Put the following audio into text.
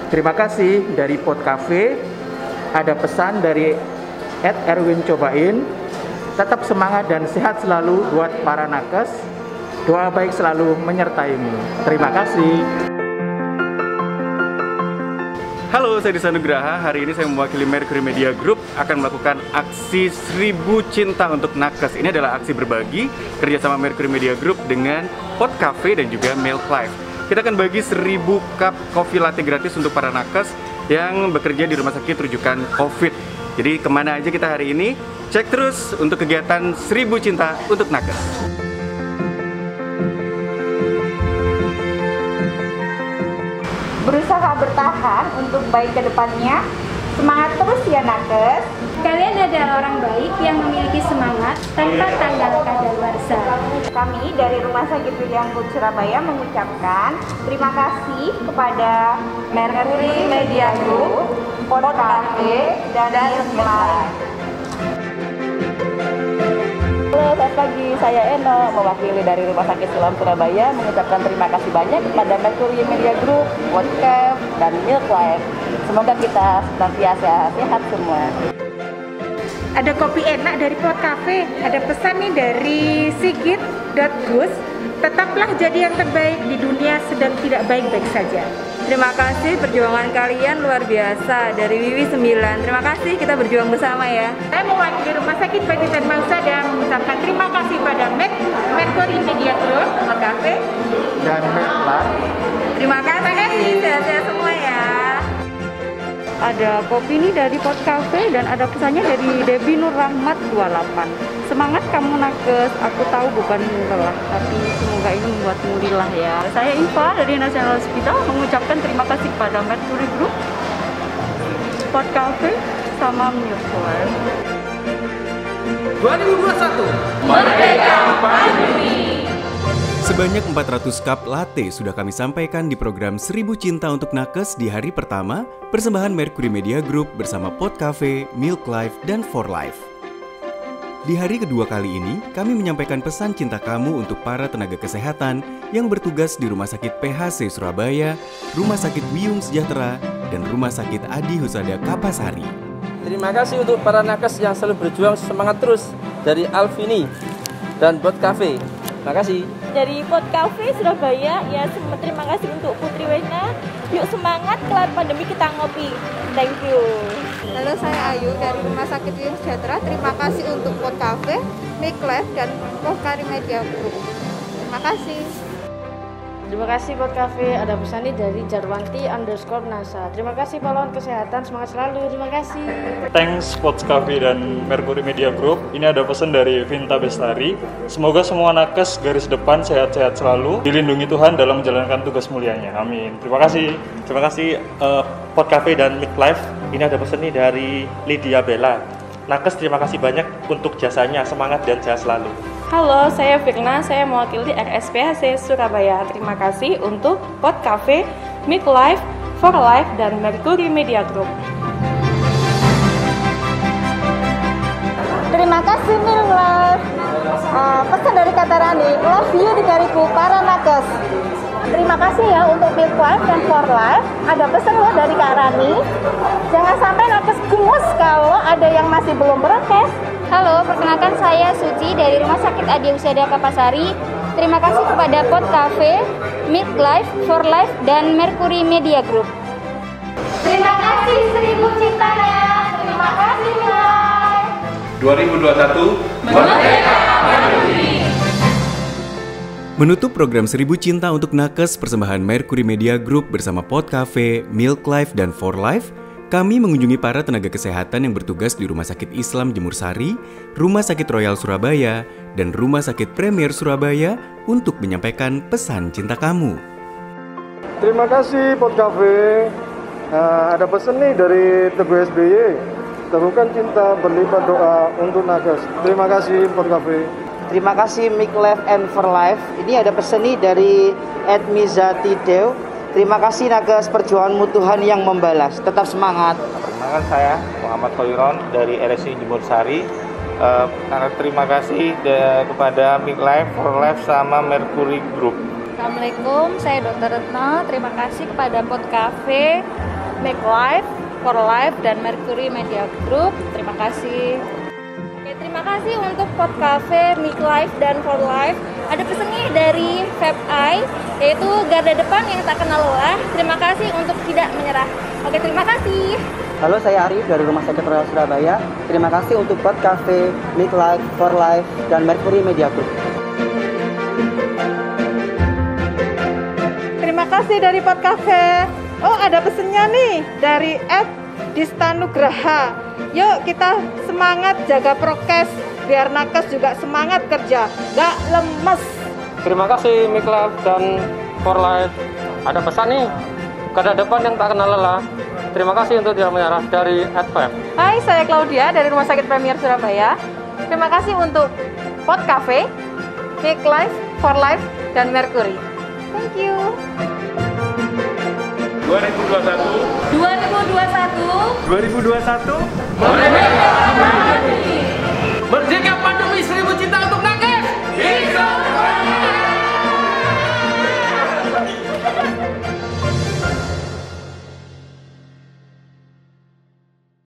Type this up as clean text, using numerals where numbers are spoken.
Terima kasih dari Pot Cafe. Ada pesan dari Erwin Cobain. Tetap semangat dan sehat selalu buat para nakes. Doa baik selalu menyertaimu. Terima kasih. Halo, saya Disa Nugraha. Hari ini saya mewakili Mercury Media Group akan melakukan aksi 1000 Cinta untuk Nakes. Ini adalah aksi berbagi kerjasama Mercury Media Group dengan Pot Cafe dan juga Milk Life. Kita akan bagi 1000 cup coffee latte gratis untuk para nakes yang bekerja di rumah sakit rujukan COVID. Jadi kemana aja kita hari ini? Cek terus untuk kegiatan 1000 Cinta untuk Nakes. Berusaha bertahan untuk baik ke depannya. Semangat terus ya nakes. Kalian adalah orang baik yang memiliki semangat tanpa tanggal kadaluarsa. Kami dari Rumah Sakit William Booth Surabaya mengucapkan terima kasih kepada Mercury Media Group, Pot Cafe, dan Milk Life. Halo, selamat pagi. Saya Eno, mewakili dari Rumah Sakit Siloam Surabaya mengucapkan terima kasih banyak kepada Mercury Media Group, Pot Cafe, dan Milk Life. Semoga kita senantiasa sehat semua. Ada kopi enak dari Pot Cafe, ada pesan nih dari Sigit.Gus, tetaplah jadi yang terbaik di dunia sedang tidak baik-baik saja. Terima kasih, perjuangan kalian luar biasa. Dari Wiwi 9, terima kasih, kita berjuang bersama ya. Saya mewakili Rumah Sakit Pendidikan Bangsa dan mengucapkan terima kasih pada Mercury Media Group, Pot Cafe, Dan Milk Life. Terima kasih, sehat-sehat semua ya. Ada kopi ini dari Pot Cafe dan ada pesannya dari Debbie Nur Rahmat 28. Semangat kamu nakes, aku tahu bukan lelah, tapi semoga ini membuatmu lillah ya. Saya Infa dari National Hospital mengucapkan terima kasih kepada Mercury Group, Pot Cafe, sama Milk Life. 2021 Merdeka Pandemi. Sebanyak 400 cup latte sudah kami sampaikan di program 1000 Cinta untuk Nakes di hari pertama, persembahan Mercury Media Group bersama Pot Cafe, Milk Life, dan For Life. Di hari kedua kali ini, kami menyampaikan pesan cinta kamu untuk para tenaga kesehatan yang bertugas di Rumah Sakit PHC Surabaya, Rumah Sakit Wiyung Sejahtera, dan Rumah Sakit Adi Husada Kapasari. Terima kasih untuk para nakes yang selalu berjuang, semangat terus. Dari Alvini dan Pot Cafe. Terima kasih. Dari Pot Cafe Surabaya, ya terima kasih untuk Putri Wena. Yuk semangat, kelar pandemi kita ngopi. Thank you. Halo, saya Ayu dari Rumah Sakit Wiyung Sejahtera. Terima kasih untuk Pot Cafe, Milk Life, dan Mercury Media Group. Terima kasih. Terima kasih Pot Cafe. Ada pesan nih dari Jarwanti_NASA. Terima kasih pahlawan kesehatan, semangat selalu. Terima kasih. Thanks Pot Cafe dan Mercury Media Group. Ini ada pesan dari Vinta Bestari. Semoga semua nakes garis depan sehat-sehat selalu, dilindungi Tuhan dalam menjalankan tugas mulianya. Amin. Terima kasih. Terima kasih Pot Cafe dan Milk Life. Ini ada pesan nih dari Lydia Bella. Nakes terima kasih banyak untuk jasanya, semangat dan sehat selalu. Halo, saya Firna, saya mewakili RSPHC Surabaya. Terima kasih untuk Pot Cafe, Milk Life, For Life, dan Mercury Media Group. Terima kasih Milk Life. Pesan dari Kata Rani, love you dikariku para nakes. Terima kasih ya untuk Milk Life dan For Life. Ada pesan loh dari Kak Rani. Jangan sampai nakes gemes kalau ada yang masih belum prokes. Halo, perkenalkan saya Suci dari Rumah Sakit Adi Husada Kapasari. Terima kasih kepada Pot Cafe, Milk Life, For Life, dan Mercury Media Group. Terima kasih 1000 cintanya. Terima kasih Milk. 2021 Merdeka Pandemi. Menutup program 1000 Cinta untuk Nakes persembahan Mercury Media Group bersama Pot Cafe, Milk Life, dan For Life, kami mengunjungi para tenaga kesehatan yang bertugas di Rumah Sakit Islam Jemur Sari, Rumah Sakit Royal Surabaya, dan Rumah Sakit Premier Surabaya untuk menyampaikan pesan cinta kamu. Terima kasih Pot Cafe. Ada pesan nih dari Teguh SBY. Teguhkan cinta, berlipat doa untuk nakes. Terima kasih Pot Cafe. Terima kasih Milk Life and For Life. Ini ada pesan nih dari Edmizati Dew. Terima kasih nakes, perjuanganmu Tuhan yang membalas. Tetap semangat. Perkenalkan saya Muhammad Khairon dari RSI Jemur Sari. Terima kasih kepada Milk Life, For Life, sama Mercury Group. Assalamualaikum, saya Dr. Retno. Terima kasih kepada Pot Cafe, Make Life, For Life, dan Mercury Media Group. Terima kasih. Oke, terima kasih untuk Pod Cafe, Make Life, dan For Life. Ada pesan nih dari FabEye, yaitu garda depan yang tak kenal lelah. Terima kasih untuk tidak menyerah. Oke, terima kasih. Halo, saya Arif dari Rumah Sakit Royal Surabaya. Terima kasih untuk Pod Cafe, Make Life, For Life, dan Mercury Media Group. Terima kasih dari Pod Cafe. Oh, ada pesennya nih dari @distanugraha. Yuk kita semangat jaga prokes biar nakes juga semangat kerja, gak lemes. Terima kasih Make Life dan For Life. Ada pesan nih, garda depan yang tak kenal lelah. Terima kasih untuk tidak menyerah dari @fab. Hai, saya Claudia dari Rumah Sakit Premier Surabaya. Terima kasih untuk Pod Cafe, Make Life, For Life, dan Mercury. Thank you. 2021 2021 2021